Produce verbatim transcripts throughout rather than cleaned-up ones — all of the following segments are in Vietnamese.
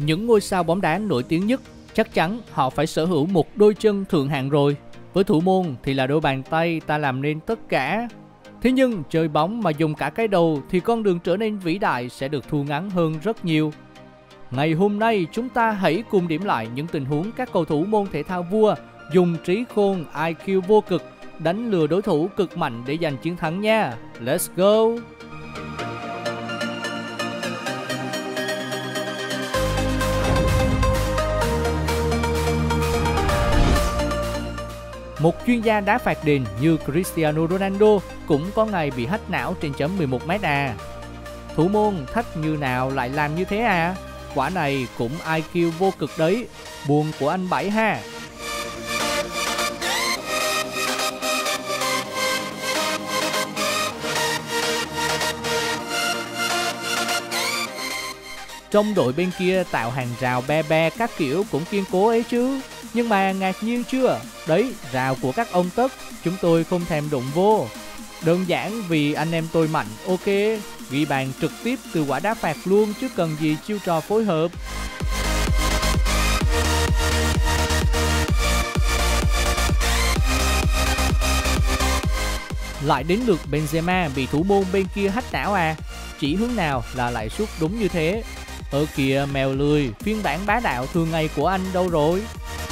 Những ngôi sao bóng đá nổi tiếng nhất chắc chắn họ phải sở hữu một đôi chân thượng hạng rồi. Với thủ môn thì là đôi bàn tay ta làm nên tất cả. Thế nhưng chơi bóng mà dùng cả cái đầu thì con đường trở nên vĩ đại sẽ được thu ngắn hơn rất nhiều. Ngày hôm nay chúng ta hãy cùng điểm lại những tình huống các cầu thủ môn thể thao vua dùng trí khôn i kiu vô cực đánh lừa đối thủ cực mạnh để giành chiến thắng nha. Let's go! Một chuyên gia đá phạt đền như Cristiano Ronaldo cũng có ngày bị hách não trên chấm mười một mét à. Thủ môn thách như nào lại làm như thế à? Quả này cũng i kiu vô cực đấy. Buồn của anh Bảy ha. Trong đội bên kia tạo hàng rào be be các kiểu cũng kiên cố ấy chứ. Nhưng mà ngạc nhiên chưa? Đấy, rào của các ông Tất, chúng tôi không thèm đụng vô. Đơn giản vì anh em tôi mạnh, ok. Ghi bàn trực tiếp từ quả đá phạt luôn chứ cần gì chiêu trò phối hợp. Lại đến lượt Benzema bị thủ môn bên kia hách não à. Chỉ hướng nào là lại sút đúng như thế. Ở kìa mèo lười, phiên bản bá đạo thường ngày của anh đâu rồi?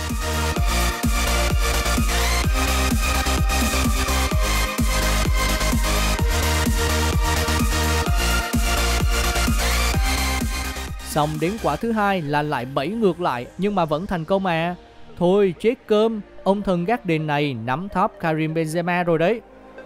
Xong đến quả thứ hai là lại bẫy ngược lại nhưng mà vẫn thành công à. Thôi chết cơm, ông thần gác đền này nắm top Karim Benzema rồi đấy.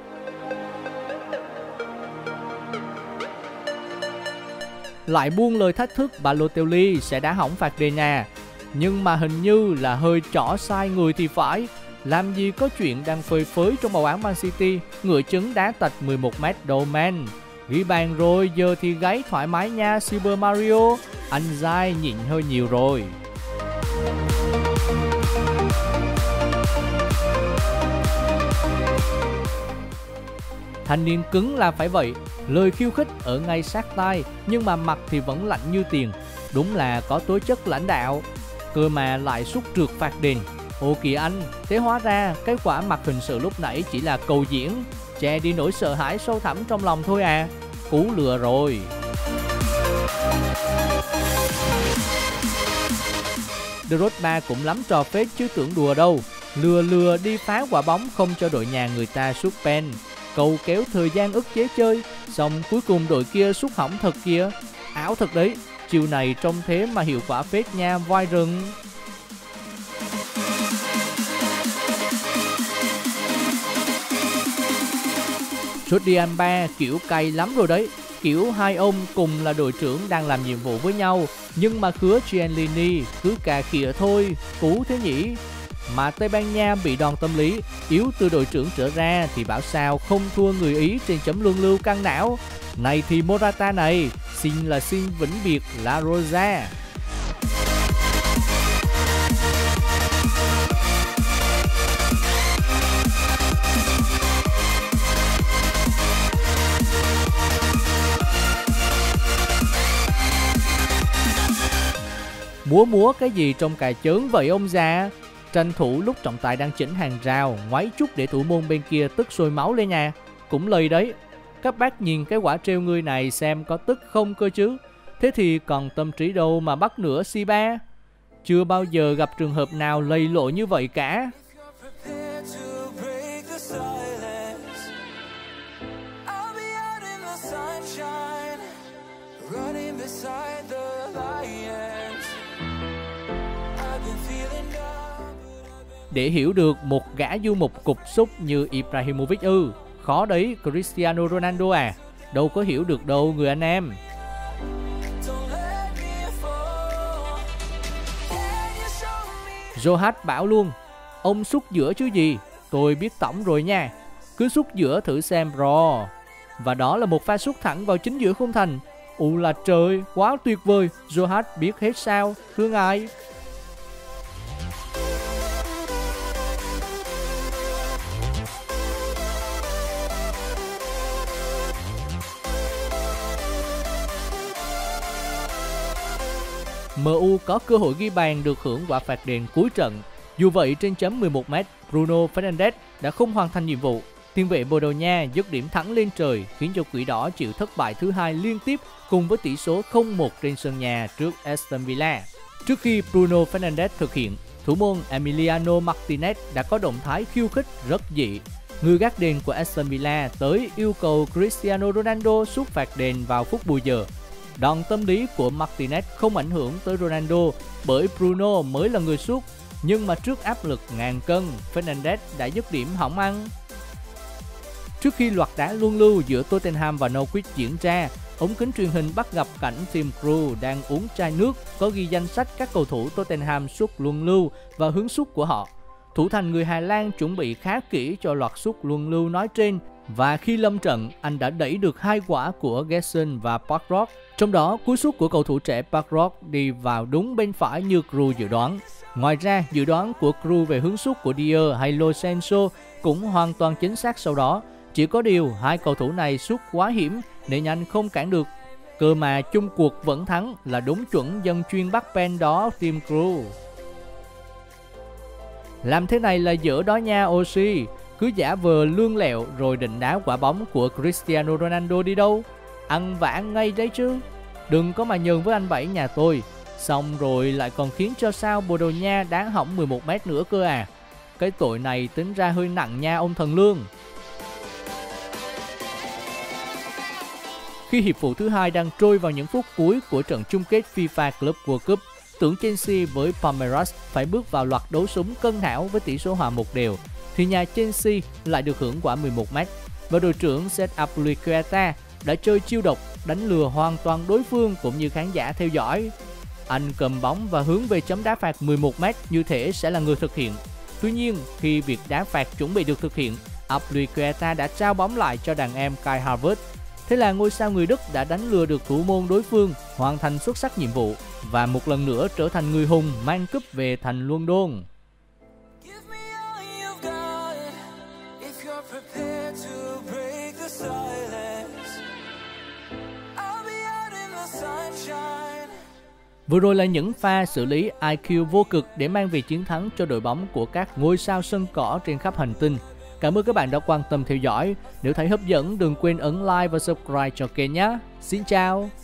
Lại buông lời thách thức Balotelli sẽ đá hỏng phạt đền à. Nhưng mà hình như là hơi trỏ sai người thì phải. Làm gì có chuyện đang phơi phới trong màu áo Man City, ngựa trứng đá tạch mười một mét đâu man. Ghi bàn rồi, giờ thì gáy thoải mái nha Super Mario. Anh dai nhịn hơi nhiều rồi. Thanh niên cứng là phải vậy. Lời khiêu khích ở ngay sát tai, nhưng mà mặt thì vẫn lạnh như tiền. Đúng là có tố chất lãnh đạo. Cơ mà lại sút trượt phạt đền. Ô kìa anh, thế hóa ra cái quả mặt hình sự lúc nãy chỉ là cầu diễn, che đi nỗi sợ hãi sâu thẳm trong lòng thôi à. Cú lừa rồi. Drogba cũng lắm trò phết chứ tưởng đùa đâu. Lừa lừa đi phá quả bóng không cho đội nhà người ta sút pen. Cầu kéo thời gian ức chế chơi, xong cuối cùng đội kia sút hỏng thật kìa. Ảo thật đấy, chiều này trông thế mà hiệu quả phết nha voi rừng. Jordi Alba kiểu cay lắm rồi đấy. Kiểu hai ông cùng là đội trưởng đang làm nhiệm vụ với nhau, nhưng mà khứa Chiellini cứ cà khịa thôi, cú thế nhỉ. Mà Tây Ban Nha bị đòn tâm lý, yếu từ đội trưởng trở ra thì bảo sao không thua người Ý trên chấm luân lưu căng não. Này thì Morata này, xin là xin vĩnh biệt La Rosa. Múa múa cái gì trong cà chớn vậy ông già? Tranh thủ lúc trọng tài đang chỉnh hàng rào, ngoáy chút để thủ môn bên kia tức sôi máu lên nha. Cũng lời đấy. Các bác nhìn cái quả treo ngươi này xem có tức không cơ chứ. Thế thì còn tâm trí đâu mà bắt nữa si ba. Chưa bao giờ gặp trường hợp nào lầy lội như vậy cả. Để hiểu được một gã du mục cục xúc như Ibrahimovic ư? Khó đấy Cristiano Ronaldo à. Đâu có hiểu được đâu người anh em. Johat bảo luôn, ông xúc giữa chứ gì. Tôi biết tổng rồi nha. Cứ xúc giữa thử xem bro. Và đó là một pha xúc thẳng vào chính giữa khung thành. Ù là trời, quá tuyệt vời. Johat biết hết sao, thương ai. em u có cơ hội ghi bàn được hưởng quả phạt đền cuối trận. Dù vậy, trên chấm mười một mét, Bruno Fernandes đã không hoàn thành nhiệm vụ. Tiền vệ Bồ Đào Nha dứt điểm thẳng lên trời khiến cho Quỷ Đỏ chịu thất bại thứ hai liên tiếp cùng với tỷ số không một trên sân nhà trước Aston Villa. Trước khi Bruno Fernandes thực hiện, thủ môn Emiliano Martinez đã có động thái khiêu khích rất dị. Người gác đền của Aston Villa tới yêu cầu Cristiano Ronaldo sút phạt đền vào phút bù giờ. Đòn tâm lý của Martinez không ảnh hưởng tới Ronaldo bởi Bruno mới là người sút, nhưng mà trước áp lực ngàn cân, Fernandes đã dứt điểm hỏng ăn. Trước khi loạt đá luân lưu giữa Tottenham và Norwich diễn ra, ống kính truyền hình bắt gặp cảnh Tim Krul đang uống chai nước có ghi danh sách các cầu thủ Tottenham sút luân lưu và hướng sút của họ. Thủ thành người Hà Lan chuẩn bị khá kỹ cho loạt sút luân lưu nói trên, và khi lâm trận, anh đã đẩy được hai quả của Gerson và Parkrod. Trong đó, cú sút của cầu thủ trẻ Parkrod đi vào đúng bên phải như Krul dự đoán. Ngoài ra, dự đoán của Krul về hướng sút của Dier hay Lo Celso cũng hoàn toàn chính xác sau đó. Chỉ có điều, hai cầu thủ này sút quá hiểm nên anh không cản được. Cơ mà chung cuộc vẫn thắng là đúng chuẩn dân chuyên bắt pen đó Tim Krul. Làm thế này là dở đó nha Oxy. Cứ giả vờ lương lẹo rồi định đá quả bóng của Cristiano Ronaldo đi đâu. Ăn vã ngay đấy chứ. Đừng có mà nhường với anh Bảy nhà tôi. Xong rồi lại còn khiến cho sao Bồ Đào Nha đá hỏng mười một mét nữa cơ à. Cái tội này tính ra hơi nặng nha ông thần lương. Khi hiệp phụ thứ hai đang trôi vào những phút cuối của trận chung kết FIFA Club World Cup, tưởng Chelsea với Palmeiras phải bước vào loạt đấu súng cân não với tỷ số hòa một đều, thì nhà Chelsea lại được hưởng quả mười một mét và đội trưởng Sepp Aspilicueta đã chơi chiêu độc đánh lừa hoàn toàn đối phương cũng như khán giả theo dõi. Anh cầm bóng và hướng về chấm đá phạt mười một mét như thể sẽ là người thực hiện. Tuy nhiên, khi việc đá phạt chuẩn bị được thực hiện, Aspilicueta đã trao bóng lại cho đàn em Kai Havertz. Thế là ngôi sao người Đức đã đánh lừa được thủ môn đối phương, hoàn thành xuất sắc nhiệm vụ và một lần nữa trở thành người hùng mang cúp về thành London. Vừa rồi là những pha xử lý i kiu vô cực để mang về chiến thắng cho đội bóng của các ngôi sao sân cỏ trên khắp hành tinh. Cảm ơn các bạn đã quan tâm theo dõi. Nếu thấy hấp dẫn, đừng quên ấn like và subscribe cho kênh nhé. Xin chào!